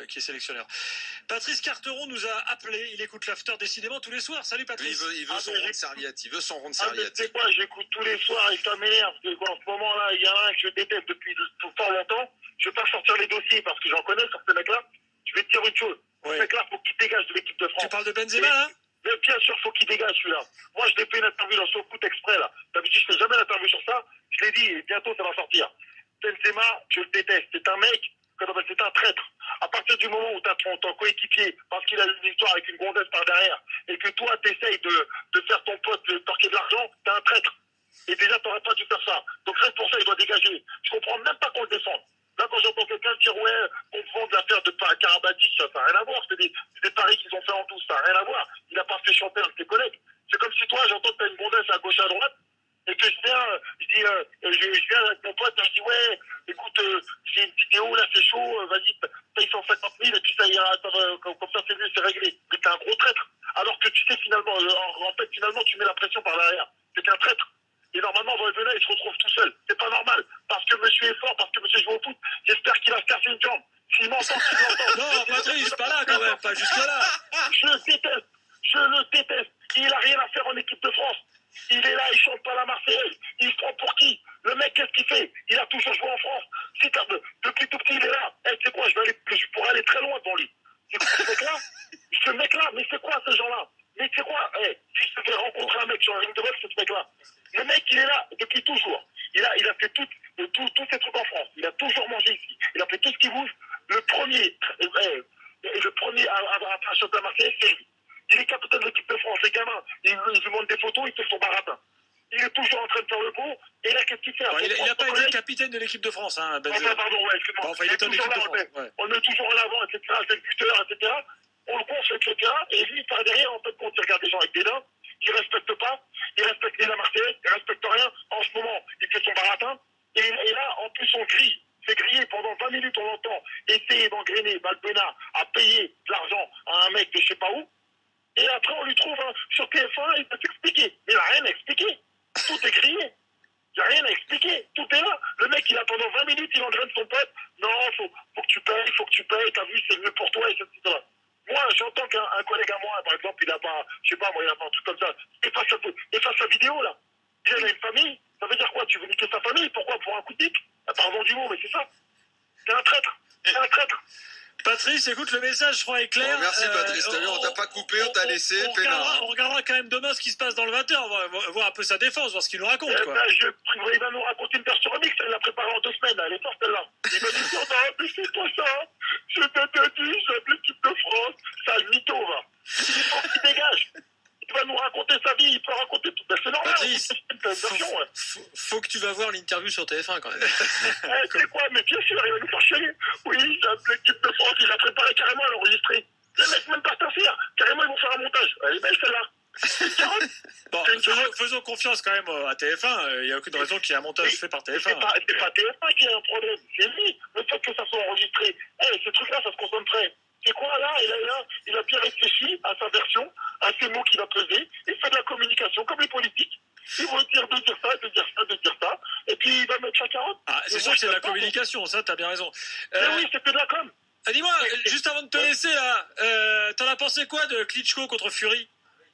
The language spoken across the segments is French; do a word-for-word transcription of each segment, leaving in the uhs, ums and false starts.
qui est sélectionneur. Patrice Carteron nous a appelé, il écoute l'after décidément tous les soirs. Salut Patrice. Il veut, il veut ah, son mais rond de j'ai- serviette, il veut son rond de Ah, mais serviette. tu sais quoi, j'écoute tous les soirs et ça m'énerve. C'est quoi, en ce moment-là, il y en a un que je déteste depuis tout fort longtemps. Je vais pas sortir les dossiers parce que j'en connais sur ce mec-là. Je vais te dire une chose. Ce Ouais. mec-là, faut qu'il dégage de l'équipe de France. Tu parles de Benzema là? Mais bien sûr, faut qu'il dégage celui-là. Moi, je l'ai fait une interview dans son foot exprès, là. D'habitude, je fais jamais l'interview sur ça. Je l'ai dit, et bientôt, ça va sortir. Benzema, je le déteste. C'est un mec, c'est un traître. À partir du moment où tu as ton, ton coéquipier, parce qu'il a une histoire avec une gonzesse par derrière, et que toi, tu essayes de, de faire ton pote de torquer de l'argent, t'es un traître. Et déjà, t'aurais pas dû faire ça. Donc, rien que pour ça, il doit dégager. Je comprends même pas qu'on le défende. Là, quand j'entends quelqu'un dire, ouais, on vend de l'affaire de Karabatic, ça n'a rien à voir. C'est des, c'est des paris qu'ils ont fait en tous, ça n'a rien à voir. Il n'a pas fait chanter un de tes collègues. C'est comme si toi, j'entends que t'as une gonzesse à gauche, à droite, et que je viens, je dis, euh, je, je viens avec mon pote, je dis, ouais, écoute, euh, j'ai une vidéo, là, c'est chaud, euh, vas-y, paye cent cinquante mille, et puis ça ira, ça va, comme, comme ça, c'est mieux, c'est réglé. Mais t'es un gros traître. Alors que tu sais, finalement, euh, en, en fait, finalement, tu mets la pression par derrière. C'est un traître. Et normalement, Valbuena, il se retrouve tout seul. C'est pas normal. Parce que monsieur est fort, parce que monsieur joue au foot. J'espère qu'il va se casser une jambe. S'il m'entend, s'il m'entend. Non, Patrice, pas là quand même, pas jusque-là. Je le déteste. Je le déteste. Il a rien à faire en équipe de France. Il est là, il chante pas la Marseillaise. Il se prend pour qui? Le mec, qu'est-ce qu'il fait? Il a toujours joué en France. Si t'as de- depuis tout petit, il est là. Eh, tu sais quoi, je vais aller, je pourrais aller très loin devant lui. C'est quoi ce mec-là? Ce mec-là, mais c'est quoi ces gens-là? Mais c'est quoi? Eh, si je devais rencontrer un mec sur la ligne de boxe, c'est ce mec-là. Le mec, il est là depuis toujours. Il a, il a fait tout, tout, tous ces trucs en France. Il a toujours mangé ici. Il a fait tout ce qui bouge. Le premier, eh, eh, le premier à, à, à, à chanter la Marseillaise, c'est lui. Il est capitaine de l'équipe de France. Les gamins, ils il lui montrent des photos, ils se font baratin. Il est toujours en train de faire le beau. Et là, qu'est-ce qu'il fait? Bon, il n'a pas été capitaine de l'équipe de France, hein, Benzema. Enfin, pardon, ouais, excuse-moi. Bon, enfin, il est en toujours équipe de là, France. on, Ouais. on le met toujours en avant, et cetera. C'est le buteur, et cetera. On le gonfle, et cetera. Et lui, par derrière, en fait, quand il regarde des gens avec des dents, il respecte pas. Il respecte ni la Marseillaise, il respecte rien. En ce moment, il fait son baratin. Et, et là, en plus, on grille. C'est grillé pendant vingt minutes, on entend essayer d'engrainer Valbuena à payer de l'argent à un mec de je sais pas où. Et après, on lui trouve hein, sur T F un, il peut s'expliquer. Mais il n'a rien à expliquer. Tout est grillé. Il n'y a rien à expliquer. Tout est là. Le mec, il a pendant vingt minutes, il engraine son pote. Non, faut, faut que tu payes, faut que tu payes. T'as vu, c'est mieux pour toi, et cetera. Moi, j'entends qu'un un collègue à moi, par exemple, il a pas, je sais pas, moi, il a pas un truc comme ça. Efface sa, efface sa vidéo, là. Il a une famille. Ça veut dire quoi? Tu veux niquer sa famille? Pourquoi? Pour un coup de pique? Pardon du mot, mais c'est ça. C'est un traître. C'est un traître. Patrice, écoute, le message, je crois, est clair. Bon, merci Euh, Patrice, t'as vu, on t'a pas coupé, on t'a laissé, on peinard, regardera, hein. on regardera quand même demain ce qui se passe dans le vingt heures, on va voir un peu sa défense, voir ce qu'il nous raconte, Eh quoi. ben, je, il va nous raconter une version remix, elle l'a préparée en deux semaines, là. Elle est forte, celle-là. Il va nous dire, non, mais c'est pas ça. Je t'ai dit, j'aime l'équipe de France. Ça, le mytho, va. Il faut qu'il dégage. Il va nous raconter sa vie, il peut raconter tout. Ben, c'est normal. Patrice, c'est une version, ouais. faut, faut que tu vas voir l'interview sur T F un quand même. Eh, c'est quoi? Mais bien sûr, il va nous faire chier. Oui, j'aime l'équipe de France. Il a préparé carrément à l'enregistrer. Les mecs, même pas s'en faire. Carrément, ils vont faire un montage. Elle est belle, celle-là. Bon, faisons, faisons confiance quand même à T F un. Il n'y a aucune raison qu'il y ait un montage fait par T F un. C'est pas, c'est pas T F un qui a un problème, c'est lui. Le fait que ça soit enregistré. Eh, ce truc-là, ça se concentrait. C'est quoi là il, a, là il a bien réfléchi à sa version, à ses mots qu'il va peser. Il fait de la communication, comme les politiques. Ils vont dire de dire ça, de dire ça, de dire ça. Et puis il va mettre sa carotte. Ah, c'est sûr que c'est de la communication, ça, t'as bien raison. Mais Euh, oui, c'était de la com. ah, dis-moi, juste avant de te laisser là, euh, t'en as pensé quoi de Klitschko contre Fury?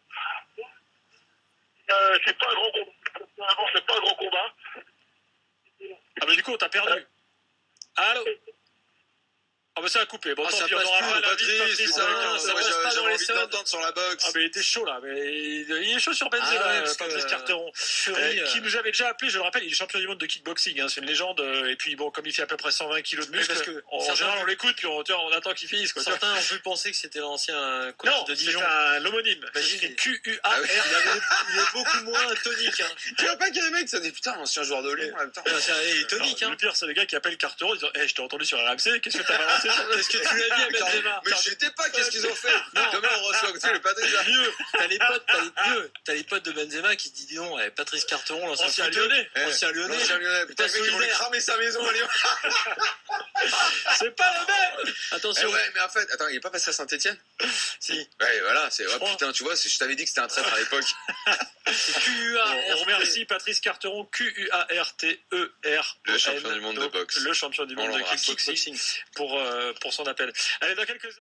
Euh, c'est pas un grand combat. C'est pas un grand combat. Ah bah du coup, on t'a perdu. Allô? Ah bah ça a coupé. Bon, Ah, tant ça pis, on passe aura plus, pas la vie de Patrice, Patrice putain, avec un- moi, ça passe j'avais pas j'avais dans les envie de sols. l'entendre sur la boxe. Ah mais il était chaud là, mais il il est chaud sur Benzema, Ah ouais, euh, parce Patrice que, Carteron, Fury, euh, euh, qui nous avait déjà appelé, je le rappelle, il est champion du monde de kickboxing, hein, c'est une légende, euh, et puis bon, comme il fait à peu près cent vingt kilos de Oui, muscle, parce que en certains- général on l'écoute, puis on, tu vois, on attend qu'il finisse. Quoi, tu vois. Certains ont pu penser que c'était l'ancien coach Non, de c'est Dijon. un l'homonyme, Imagine, c'est il- Q U A Ah R. oui. Il, avait- il est beaucoup moins tonique. Hein. Tu vois pas qu'il y a des mecs, ça dit putain, ancien joueur de Lyon en même temps. Euh, c'est- Il est tonique. Non, Hein. Le pire, c'est les gars qui appellent Carteron, ils disent hey, je t'ai entendu sur R M C, qu'est-ce que t'as balancé Qu'est-ce que tu l'as dit à Benzema? Mais j'étais pas, qu'est-ce qu'ils ont fait? Demain on reçoit, tu sais, le Patrice là. Mieux, t'as les potes, t'as les, mieux, t'as les potes de Benzema qui te disent dis donc, eh, Patrice Carteron, l'ancien Ancien footeux, Lyonnais. Eh, ancien Lyonnais, L'ancien Lyonnais, putain, le mec, ils vont lui solidaire. cramer sa maison à Lyon. C'est pas le même. Eh attention, ouais, mais en fait, attends, il est pas passé à Saint-Etienne? si. Ouais, voilà, c'est, oh crois. putain, tu vois, c'est- je t'avais dit que c'était un traître à l'époque. C'est Q U A R T. On remercie Patrice Carteron, Q U A R T E R. Le champion du monde de boxe. Le champion du monde On de l'embrasse. kickboxing pour, euh, pour son appel. Allez, dans quelques